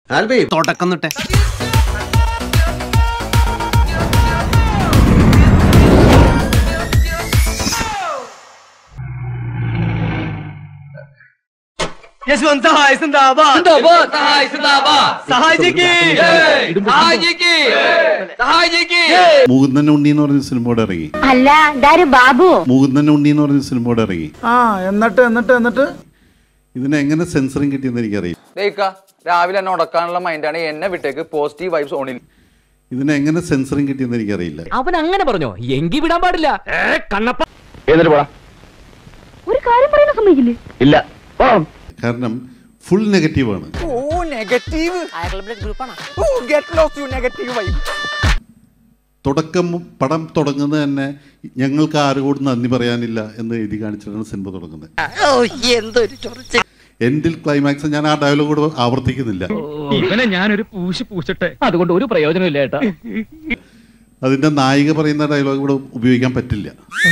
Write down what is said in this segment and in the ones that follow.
തുടക്കം തൊട്ടേ മുകുന്ദൻ ഉണ്ണി എന്ന് പറഞ്ഞ സിനിമയോടെ ഇറങ്ങി. അല്ല ബാബു മുകുന്ദൻ ഉണ്ണി എന്ന് പറഞ്ഞ സിനിമയോടെ ഇറങ്ങി. എന്നിട്ട് ഇതിനെ എങ്ങനെ സെൻസറിങ് കിട്ടിയെന്ന് എനിക്കറിയില്ല. രാവിലെ എന്നെ ഉടക്കാനുള്ള മൈൻഡാണ്, എന്നെ വിട്ടേക്ക് പോസിറ്റീവ് വൈബ്സ് ഓണിൽ. ഇതിനെ എങ്ങനെ സെൻസറിങ് കിട്ടിയെന്ന് എനിക്കറിയില്ല. അവൻ അങ്ങനെ പറഞ്ഞോ? എങ്കി വിടാൻ പാടില്ല. ഒരു കാര്യം പറയാൻ സമ്മതിക്കില്ലേ? ഇല്ല, കാരണം ഫുൾ നെഗറ്റീവാണ്. പടം തുടങ്ങുന്നത് തന്നെ ഞങ്ങൾക്ക് ആരോടും നന്ദി പറയാനില്ല എന്ന് എഴുതി കാണിച്ചിട്ടാണ് സിനിമ തുടങ്ങുന്നത്. എൻഡിൽ ക്ലൈമാക്സ് ഞാൻ ആ ഡയലോഗ് കൂടെ ആവർത്തിക്കുന്നില്ല. ഞാനൊരു പൂശട്ടെ, അതുകൊണ്ട് ഒരു പ്രയോജനമില്ല ഏട്ടാ. അതിന്റെ നായിക പറയുന്ന ഡയലോഗ് ഇവിടെ ഉപയോഗിക്കാൻ പറ്റില്ല.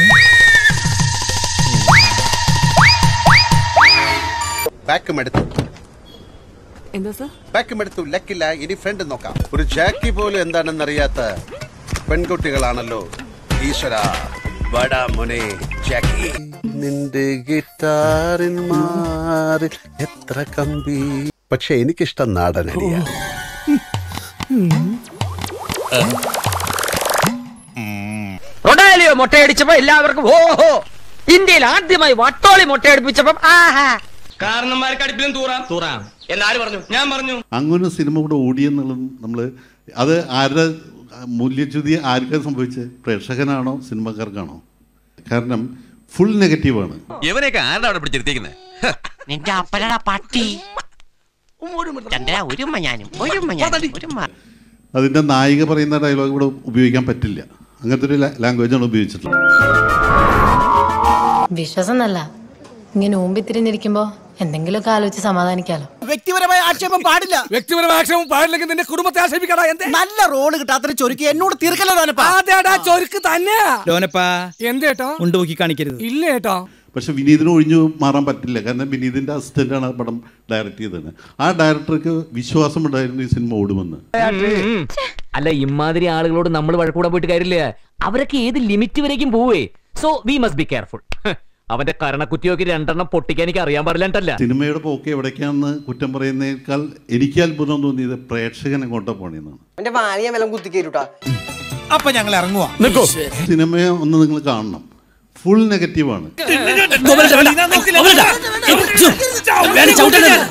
ലക്കില്ല, ഇനി ഫ്രണ്ട് നോക്കാം. ഒരു ജാക്കി പോലും എന്താണെന്നറിയാത്ത പെൺകുട്ടികളാണല്ലോ. ഈശ്വര വടാ മോനെ ജാക്കി, നിന്റെ ഗിറ്റാറിൻ മാറി എത്ര കമ്പി. പക്ഷെ എനിക്കിഷ്ടം നാടനടിയാ. റൊണാൽഡോ മൊട്ടയടിച്ചപ്പോ എല്ലാവർക്കും ഓഹോ. ഇന്ത്യയിൽ ആദ്യമായി വട്ടോളി മൊട്ടയടിപ്പിച്ചപ്പോ ആഹാ. കാരണന്മാർക്ക് അടുപ്പിലും തൂറാം എന്നാര് പറഞ്ഞു? ഞാൻ പറഞ്ഞു. അങ്ങനെ സിനിമ കൂടെ ഓടിയെന്നുള്ളത് നമ്മള് അത് ആരുടെ മൂല്യച്യുതി ആർക്കാ സംഭവിച്ചത്? പ്രേക്ഷകനാണോ സിനിമക്കാർക്കാണോ? കാരണം ഫുൾ നെഗറ്റീവാണ്. ഇവനെയൊക്കെ ആരുടെ അവിടെ പിടിച്ചിരുത്തിക്കുന്നത്? നിന്റെ അപ്പലടാ പട്ടി. അതിന്റെ നായിക പറയുന്ന ഡയലോഗ് ഇവിടെ ഉപയോഗിക്കാൻ പറ്റില്ല. അങ്ങനത്തെ ഒരു ലാംഗ്വേജാണ് ഉപയോഗിച്ചിട്ടുള്ളത്. വിശ്വാസം നല്ല ഇങ്ങനെ ഊമ്പി തിരിഞ്ഞിരിക്കുമ്പോ എന്തെങ്കിലുമൊക്കെ ആലോചിച്ച് സമാധാനിക്കാലോ. വ്യക്തിപരമായ ആക്ഷേപം പാടില്ല. വ്യക്തിപരമായ ആക്ഷേപം പാടില്ലെങ്കിൽ നിന്റെ കുടുംബത്തെ ആക്ഷേപിക്കടാ. നല്ല റോള് കിട്ടാത്ത ചൊരുക്കി എന്നോട് തീർക്കല്ലോ. ചൊരുക്ക് തന്നെയാ. എന്തേട്ടോ ഉണ്ടുപോക്കി കാണിക്കരുത്. ഇല്ല ഏട്ടോ. പക്ഷെ വിനീതിന് ഒഴിഞ്ഞു മാറാൻ പറ്റില്ല. കാരണം വിനീതിന്റെ അസിസ്റ്റന്റാണ് ആ പടം ഡയറക്റ്റ് ചെയ്തത്. ആ ഡയറക്ടർക്ക് വിശ്വാസമുണ്ടായിരുന്നു ഈ സിനിമ ഓടുമെന്ന്. അല്ല, ഇമാതിരി ആളുകളോട് നമ്മൾ വഴക്കൂടാൻ പോയിട്ട് കാര്യമില്ല. അവരൊക്കെ ഏത് ലിമിറ്റ് വരേക്കും പോവേ. So we must be careful. അവന്റെ കരണക്കുറ്റിയൊക്കെ 2 പൊട്ടിക്കാൻ എനിക്ക് അറിയാൻ പാടില്ല. സിനിമയുടെ പോക്ക് എവിടേക്കാന്ന് കുറ്റം പറയുന്നതിനേക്കാൾ എനിക്ക് അത്ഭുതം തോന്നിയത് പ്രേക്ഷകൻ എങ്ങോട്ടാ പോണെന്നാണ്. അപ്പൊ ഞങ്ങൾ ഇറങ്ങുവാ. സിനിമയെ ഒന്ന് നിങ്ങൾ കാണണം. ഫുൾ നെഗറ്റീവാണ്.